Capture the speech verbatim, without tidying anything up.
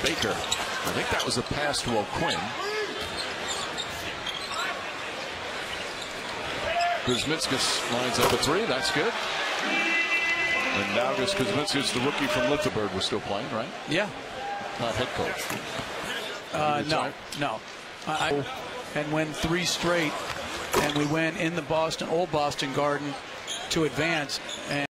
Baker. I think that was a pass to O'Quinn. Kuzminskas lines up a three. That's good. Mindaugas, Kuzminskas, the rookie from Lithoburg, was still playing, right? Yeah. Not head coach. Uh, no, no. I, and win three straight, and we win in the Boston, old Boston Garden to advance. And